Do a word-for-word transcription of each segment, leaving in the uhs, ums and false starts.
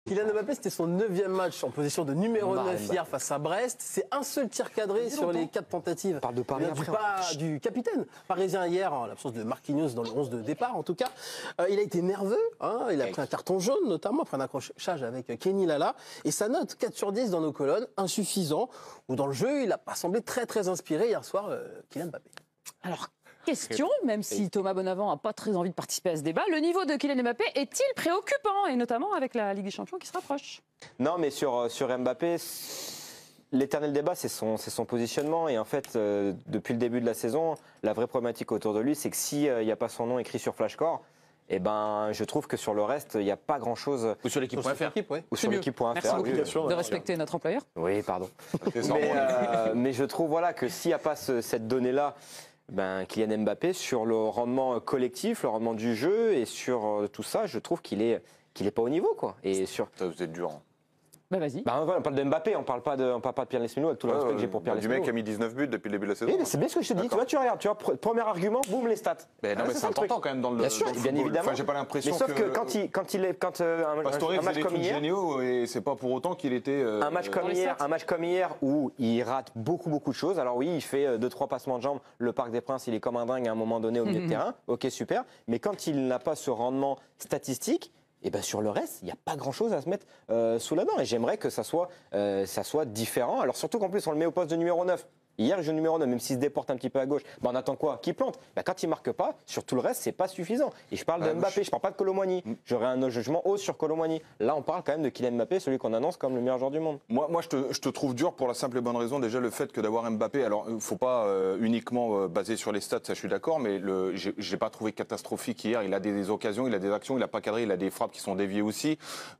Kylian Mbappé, c'était son neuvième match en position de numéro Marre, neuf hier face à Brest. C'est un seul tir cadré sur les quatre tentatives. On parle de Paris du, après. pas, du capitaine parisien hier, en l'absence de Marquinhos dans le onze de départ en tout cas. Euh, il a été nerveux, hein, il a pris un carton jaune notamment après un accrochage avec Kenny Lala. Et sa note quatre sur dix dans nos colonnes, insuffisant. Ou dans le jeu, il n'a pas semblé très très inspiré hier soir, euh, Kylian Mbappé. Alors, question, même si Thomas Bonavent n'a pas très envie de participer à ce débat, le niveau de Kylian Mbappé est-il préoccupant, et notamment avec la Ligue des Champions qui se rapproche? Non, mais sur, sur Mbappé, l'éternel débat, c'est son, c'est son positionnement. Et en fait, euh, depuis le début de la saison, la vraie problématique autour de lui, c'est que s'il euh, n'y a pas son nom écrit sur Flashcore, eh ben, je trouve que sur le reste, il n'y a pas grand-chose. Ou sur l'équipe point F R. Ouais. Ou sur mieux. l'équipe point F R. Merci beaucoup Oui, de respecter notre employeur. oui, pardon. mais, euh, mais je trouve voilà, que s'il n'y a pas ce, cette donnée-là, ben, Kylian Mbappé, sur le rendement collectif, le rendement du jeu et sur euh, tout ça, je trouve qu'il est, qu'il est pas au niveau, quoi. Et sur... Ça, vous êtes dur. Hein. Bah vas-y. Ben, voilà, on parle de Mbappé, on parle pas de, on parle pas de Pierre Lesmeno, avec tout le Ouais, respect ouais, que j'ai pour Pierre du Lesmeno. mec qui a mis dix-neuf buts depuis le début de la saison. Oui, mais c'est bien ce que je te dis. Tu vois, tu regardes, tu vois, pr- premier argument, boum, les stats. Mais non, Ah, mais c'est c'est ça, le truc. important quand même dans le, Bien sûr, dans le bien football. évidemment. Enfin, j'ai pas l'impression Mais sauf que, que quand il, quand il est, quand euh, un, Pastore un faisait match des comme trucs hier, géniaux et c'est pas pour autant qu'il était. euh, un match comme Dans les hier, stats. un match comme hier où il rate beaucoup beaucoup de choses. Alors oui, il fait euh, deux trois passements de jambes. Le Parc des Princes, il est comme un dingue à un moment donné au milieu de terrain. Ok, super. Mais quand il n'a pas ce rendement statistique, et ben sur le reste, il n'y a pas grand-chose à se mettre euh, sous la dent. Et j'aimerais que ça soit, euh, ça soit différent. Alors surtout qu'en plus, on le met au poste de numéro neuf. Hier, il joue numéro neuf, même s'il se déporte un petit peu à gauche. Ben, on attend quoi? Qu'il plante. Ben, quand il ne marque pas, sur tout le reste, c'est pas suffisant. Et je parle Ouais, de moi, Mbappé, je- je ne parle pas de Colomboigny. J'aurais un jugement haut sur Colomboigny. Là, on parle quand même de Kylian Mbappé, celui qu'on annonce comme le meilleur joueur du monde. Moi, moi je, te, je te trouve dur pour la simple et bonne raison. Déjà, le fait que d'avoir Mbappé, alors il ne faut pas euh, uniquement euh, baser sur les stats, ça je suis d'accord, mais le- je ne l'ai pas trouvé catastrophique hier. Il a des, des occasions, il a des actions, il n'a pas cadré, il a des frappes qui sont déviées aussi.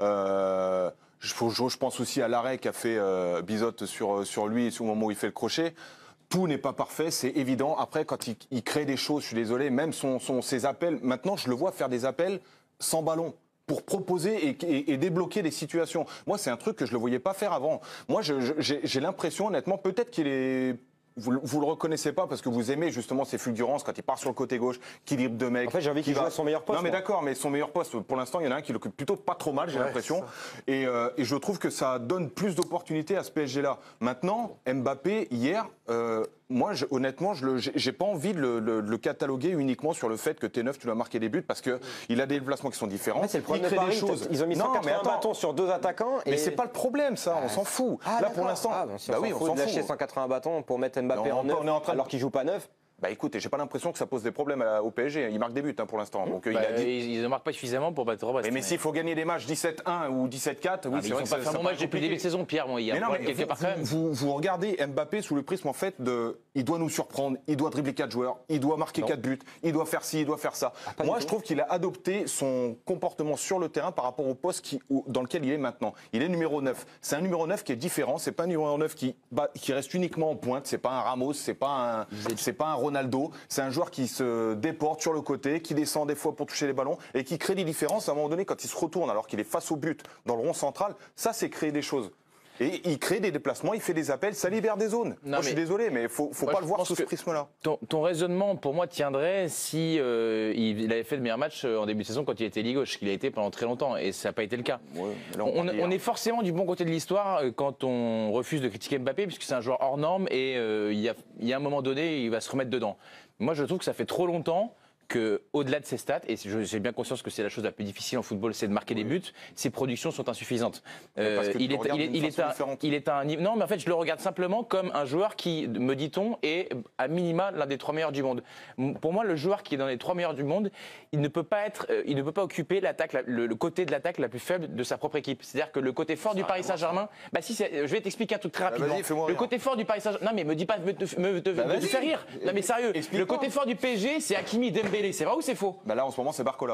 Euh, je, je, je pense aussi à l'arrêt qu'a fait euh, Bizotte sur, sur lui au moment où il fait le crochet. Tout n'est pas parfait, c'est évident. Après, quand il, il crée des choses, je suis désolé, même son, son, ses appels, maintenant je le vois faire des appels sans ballon pour proposer et, et, et débloquer des situations. Moi, c'est un truc que je ne le voyais pas faire avant. Moi, je, je, j'ai, j'ai l'impression, honnêtement, peut-être qu'il est... Vous, vous le reconnaissez pas parce que vous aimez justement ses fulgurances quand il part sur le côté gauche, qu'il libre deux mecs. En fait, j'ai envie qu'il joue à son meilleur poste, Non, mais moi. d'accord, mais son meilleur poste, pour l'instant, il y en a un qui l'occupe plutôt pas trop mal, j'ai Ouais, l'impression. Et, euh, et je trouve que ça donne plus d'opportunités à ce P S G-là. Maintenant, Mbappé, hier, euh, moi, je, honnêtement, je le, j'ai, j'ai pas envie de le, le, de le cataloguer uniquement sur le fait que T neuf, tu dois marquer des buts parce qu'il a des déplacements qui sont différents. En fait, c'est le problème il de crée Paris. des choses. Ils ont mis Non, cent mais quatre-vingts attends. bâtons sur deux attaquants. Mais et... c'est pas le problème, ça, on s'en fout. Ah, Là, d'accord. pour l'instant, Ah, bon, si on bah s'en oui, fout on s'en de lâcher fout. cent quatre-vingts bâtons pour mettre Mbappé Non, en on neuf, est en train de- alors qu'il joue pas neuf. Bah écoute, j'ai pas l'impression que ça pose des problèmes à- au P S G. Il marque des buts hein, pour l'instant. Donc euh, Bah, il a dit. ils ils ne marquent pas suffisamment pour battre Brest. Mais, mais s'il faut gagner des matchs dix-sept un ou dix-sept quatre, oui, Ah, mais c'est ils vrai n'ont que pas ça- fait un ça bon paraît match depuis le début de compliqué. saison, Pierre. Bon, il y a Mais un non, problème mais quelque vous, part quand même. vous, vous regardez Mbappé sous le prisme en fait de, il doit nous surprendre, il doit dribbler quatre joueurs, il doit marquer quatre buts, il doit faire ci, il doit faire ça. pas Moi, du je tout. trouve qu'il a adopté son comportement sur le terrain par rapport au poste qui, où- dans lequel il est maintenant. Il est numéro neuf. C'est un numéro neuf qui est différent. C'est pas un numéro neuf qui, bah, qui reste uniquement en pointe. C'est pas un Ramos, c'est pas un, c'est pas un Ronaldo. C'est un joueur qui se déporte sur le côté, qui descend des fois pour toucher les ballons et qui crée des différences à un moment donné quand il se retourne alors qu'il est face au but dans le rond central. Ça, c'est créer des choses. Et il crée des déplacements, il fait des appels, ça libère des zones. Non, moi, je suis mais- désolé, mais il faut, faut Moi, pas je le voir pense sous ce que- prisme-là. Ton, ton raisonnement, pour moi, tiendrait si euh, il, il avait fait le meilleur match euh, en début de saison quand il était ligue gauche, qu'il a été pendant très longtemps, et ça n'a pas été le cas. Ouais, là, on, parle on hier. est forcément du bon côté de l'histoire euh, quand on refuse de critiquer Mbappé, puisque c'est un joueur hors norme, et euh, il y a, il y a un moment donné, il va se remettre dedans. Moi, je trouve que ça fait trop longtemps que, au-delà de ses stats, et je- j'ai bien conscience que c'est la chose la plus difficile en football, c'est de marquer des buts, ses productions sont insuffisantes. Mais parce que tu il, le est, regardes il, est, d'une il, est façon à, différente. il est à un niveau. Non, mais en fait, je le regarde simplement comme un joueur qui, me dit-on, est à minima l'un des trois meilleurs du monde. M- Pour moi, le joueur qui est dans les trois meilleurs du monde, il ne peut pas être, euh, il ne peut pas occuper l'attaque, la- le, le côté de l'attaque la plus faible de sa propre équipe. C'est-à-dire que le côté fort du Paris Saint-Germain, bah si, c'est- je vais t'expliquer un truc très rapidement. vas-y, fais-moi le rire. côté fort du Paris Saint-Germain, non mais me dis pas, me, te- me, te- Bah, me vas-y. faire rire. Non mais sérieux, le Explique-moi. côté fort du P S G, c'est Hakimi, Dembélé. C'est vrai ou c'est faux? Bah là, en ce moment, c'est Barcola.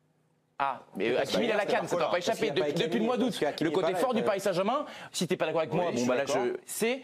Ah, mais euh, Hakimi, il a la canne, ça t'a pas échappé qu'il a pas depuis, été depuis le mois éliminé, d'août. parce qu'Hakimi Le est côté pas là, fort du ouais. Paris Saint-Germain, si t'es pas d'accord avec Oui, moi, je bon suis bah là, d'accord. je, c'est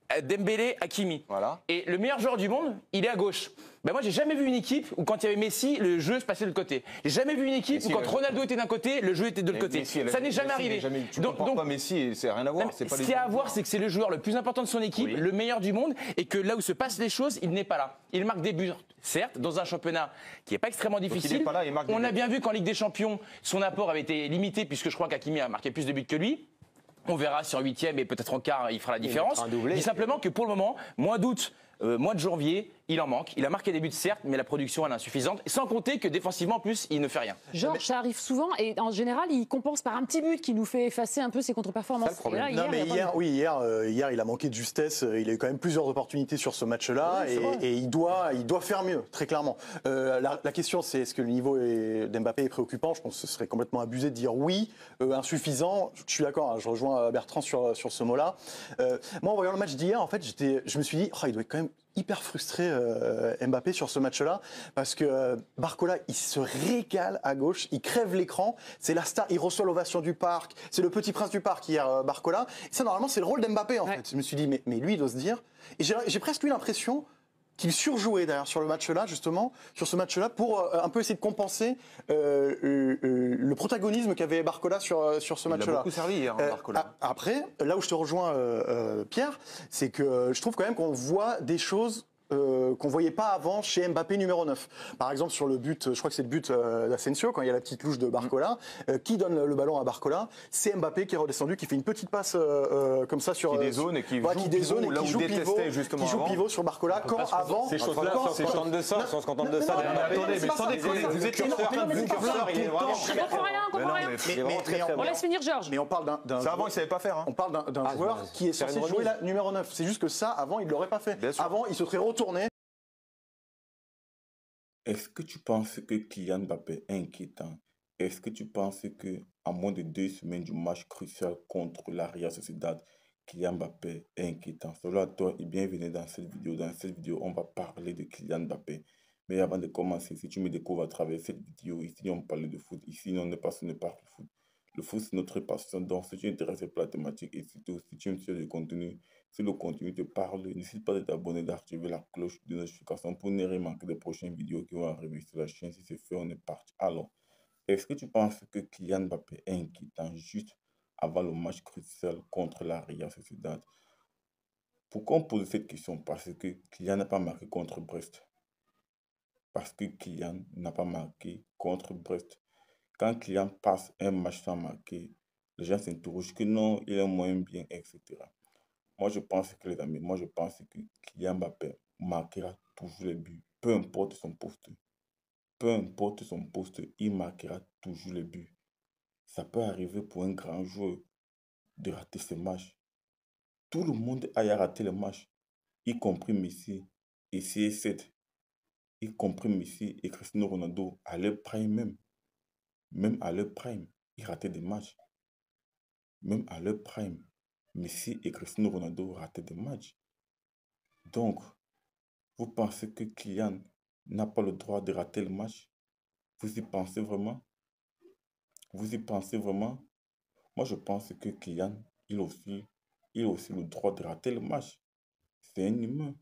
Dembélé, Hakimi. Voilà. Et le meilleur joueur du monde, il est à gauche. Ben moi, j'ai jamais vu une équipe où quand il y avait Messi, le jeu se passait de l'autre côté. J'ai jamais vu une équipe Messi, où quand elle- Ronaldo était d'un côté, le jeu était de l'autre côté. Messi, elle- Ça n'est jamais Messi, arrivé. il est jamais- Tu Donc- compares donc- pas Messi, c'est rien à voir. Non, c'est mais pas ce les qu'il y a à mêmes voir, joueurs. c'est que c'est le joueur le plus important de son équipe, Oui. le meilleur du monde, et que là où se passent les choses, il n'est pas là. Il marque des buts, certes, dans un championnat qui n'est pas extrêmement il difficile. est pas là, il marque des On a buts. bien vu qu'en Ligue des Champions, son apport avait été limité, puisque je crois qu'Hakimi a marqué plus de buts que lui. On verra si en huitième et peut-être en quart, il fera la différence. mettra un doublé. Je dis simplement que pour le moment, mois d'août, euh, mois de janvier, il en manque. Il a marqué des buts, certes, mais la production elle est insuffisante. Sans compter que défensivement, en plus, il ne fait rien. Georges, ça arrive souvent et en général, il compense par un petit but qui nous fait effacer un peu ses contre-performances. C'est ça le problème. Et là, Non, mais il y a pas hier, de- oui, hier, euh, hier, il a manqué de justesse. euh, Il a eu quand même plusieurs opportunités sur ce match-là, Oui, c'est vrai. et, et il doit, il doit faire mieux, très clairement. Euh, la, la question, c'est est-ce que le niveau est- d'Mbappé est préoccupant? Je pense que ce serait complètement abusé de dire oui, euh, insuffisant. Je suis d'accord, hein, je rejoins Bertrand sur sur ce mot-là. Euh, moi, en voyant le match d'hier, en fait, j'étais, je me suis dit, oh, il doit être quand même hyper frustré euh, Mbappé sur ce match-là, parce que euh, Barcola, il se régale à gauche, il crève l'écran, c'est la star, il reçoit l'ovation du parc, c'est le petit prince du parc hier, euh, Barcola. Et ça, normalement, c'est le rôle d'Mbappé, en Ouais. fait. Je me suis dit, mais, mais lui, il doit se dire... Et j'ai j'ai presque eu l'impression qu'il surjouait d'ailleurs sur le match-là, justement, sur ce match-là, pour euh, un peu essayer de compenser euh, euh, euh, le protagonisme qu'avait Barcola sur, euh, sur ce Il a match-là. beaucoup servi hier, hein, Euh, Barcola. a- Après, là où je te rejoins, euh, euh, Pierre, c'est que euh, je trouve quand même qu'on voit des choses euh, qu'on voyait pas avant chez Mbappé numéro neuf. Par exemple, sur le but, je crois que c'est le but euh, d'Asensio, quand il y a la petite louche de Barcola, euh, qui donne le ballon à Barcola? C'est Mbappé qui est redescendu, qui fait une petite passe euh, euh, comme ça sur... Qui euh, dézone et qui voilà, joue qui dézone pivot, et là qui où joue détestait pivot, justement qui joue avant. pivot sur Barcola, quand avant... Ces choses-là, quand- on se contente de ça, on se contente de ça. non, de non, Mbappé. non, mais c'est pas ça. Vous Vous êtes étiez- non, non, mais c'est pas ça. il est vraiment Je comprends rien, on Mais comprend non, rien. mais- Il est vraiment très très On bon. laisse finir Georges. Mais on parle d'un... d'un Ça, avant, il ne savait pas faire. hein. On parle d'un d'un Ah, joueur c'est- qui est c'est censé une jouer remise. la numéro neuf. C'est juste que ça, avant, il ne l'aurait pas fait. Bien sûr. Avant, il se serait retourné. Est-ce que tu penses que Kylian Mbappé est inquiétant? Est-ce que tu penses que à moins de deux semaines du match crucial contre la Real Sociedad, Kylian Mbappé est inquiétant? Salut à toi et bienvenue dans cette vidéo. Dans cette vidéo, on va parler de Kylian Mbappé. Mais avant de commencer, si tu me découvres à travers cette vidéo, ici on parle de foot, ici on n'est pas passionné par le foot. Le foot, c'est notre passion. Donc, si tu es intéressé par la thématique et surtout si tu aimes sur le contenu, si le contenu te parle, n'hésite pas de t'abonner, d'activer la cloche de notification pour ne rien manquer des prochaines vidéos qui vont arriver sur la chaîne. Si c'est fait, on est parti. Alors, est-ce que tu penses que Kylian Mbappé est inquiétant juste avant le match crucial contre la Real Sociedad? Pourquoi on pose cette question? Parce que Kylian n'a pas marqué contre Brest. Parce que Kylian n'a pas marqué contre Brest. Quand Kylian passe un match sans marquer, les gens s'interrogent que non, il est moins bien, et cetera. Moi, je pense que, les amis, moi, je pense que Kylian Mbappé marquera toujours les buts, peu importe son poste. Peu importe son poste, il marquera toujours les buts. Ça peut arriver pour un grand joueur de rater ce match. Tout le monde a raté le match, y compris Messi et C R sept, y compris Messi et Cristiano Ronaldo à leur prime même. Même à leur prime, ils rataient des matchs. Même à leur prime, Messi et Cristiano Ronaldo rataient des matchs. Donc, vous pensez que Kylian n'a pas le droit de rater le match? Vous y pensez vraiment? Vous y pensez vraiment? Moi, je pense que Kylian, il a aussi, il a aussi le droit de rater le match. C'est un humain.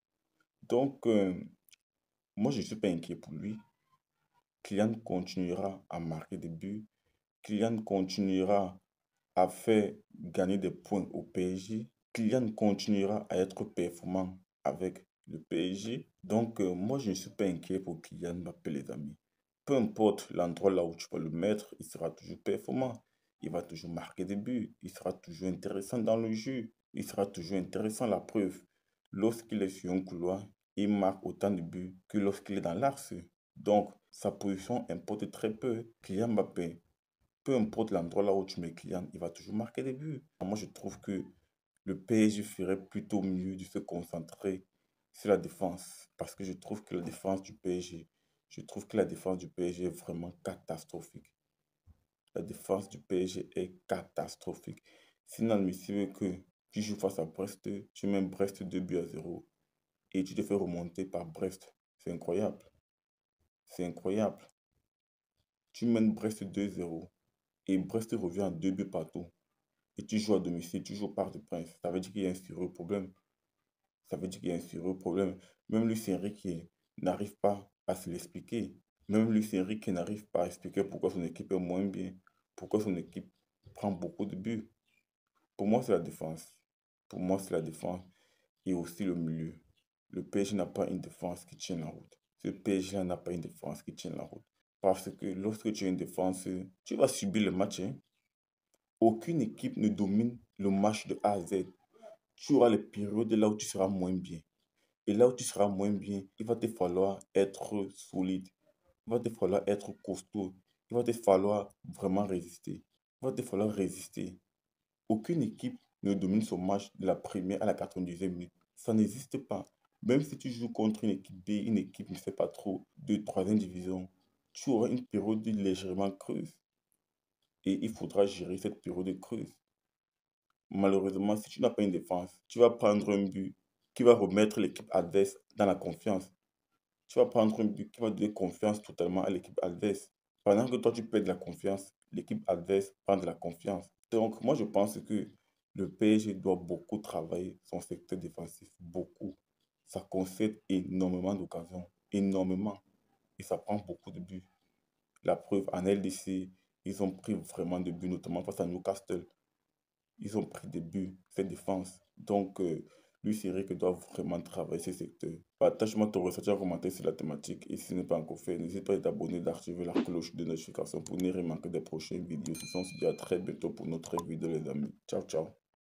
Donc, euh, moi, je ne suis pas inquiet pour lui. Kylian continuera à marquer des buts. Kylian continuera à faire gagner des points au P S G. Kylian continuera à être performant avec le P S G. Donc, euh, moi, je ne suis pas inquiet pour Kylian Mbappé, les amis. Peu importe l'endroit là où tu vas le mettre, il sera toujours performant. Il va toujours marquer des buts. Il sera toujours intéressant dans le jeu. Il sera toujours intéressant, la preuve. Lorsqu'il est sur un couloir, il marque autant de buts que lorsqu'il est dans l'axe. Donc, sa position importe très peu. Kylian Mbappé, peu importe l'endroit là où tu mets Kylian, il va toujours marquer des buts. Moi, je trouve que le P S G ferait plutôt mieux de se concentrer sur la défense. Parce que je trouve que la défense du P S G, je trouve que la défense du P S G est vraiment catastrophique. La défense du P S G est catastrophique. C'est inadmissible que tu joues face à Brest, tu mets Brest deux buts à zéro et tu te fais remonter par Brest. C'est incroyable. C'est incroyable. Tu mènes Brest deux zéro et Brest revient à deux buts partout. Et tu joues à domicile, tu joues au Parc des Princes. Ça veut dire qu'il y a un sérieux problème. ça veut dire qu'il y a un sérieux problème. Même Luis Enrique n'arrive pas à se l'expliquer. Même Luis Enrique n'arrive pas à expliquer pourquoi son équipe est moins bien, pourquoi son équipe prend beaucoup de buts. Pour moi, c'est la défense. Pour moi, c'est la défense et aussi le milieu. Le P S G n'a pas une défense qui tient la route. Ce P S G n'a pas une défense qui tient la route. Parce que lorsque tu as une défense, tu vas subir le match. Hein. Aucune équipe ne domine le match de A à Z. Tu auras les périodes là où tu seras moins bien. Et là où tu seras moins bien, il va te falloir être solide. Il va te falloir être costaud. Il va te falloir vraiment résister. Il va te falloir résister. Aucune équipe ne domine son match de la première à la quatre-vingt-dixième minute. Ça n'existe pas. Même si tu joues contre une équipe B, une équipe, ne sais pas trop, de troisième division, tu auras une période légèrement creuse. Et il faudra gérer cette période creuse. Malheureusement, si tu n'as pas une défense, tu vas prendre un but qui va remettre l'équipe adverse dans la confiance. Tu vas prendre un but qui va donner confiance totalement à l'équipe adverse. Pendant que toi, tu perds de la confiance, l'équipe adverse prend de la confiance. Donc, moi, je pense que le P S G doit beaucoup travailler son secteur défensif. Beaucoup. Ça concède énormément d'occasions. Énormément. Et ça prend beaucoup de buts. La preuve, en L D C, ils ont pris vraiment des buts, notamment face à Newcastle. Ils ont pris des buts, cette défense. Donc, euh, lui, c'est vrai qu'il doit vraiment travailler ce secteur. Partage-moi ton ressenti en commentaire sur la thématique. Et si ce n'est pas encore fait, n'hésite pas à t'abonner, d'activer la cloche de notification pour ne rien manquer des prochaines vidéos. Sinon, on se dit à très bientôt pour notre vidéo, les amis. Ciao, ciao.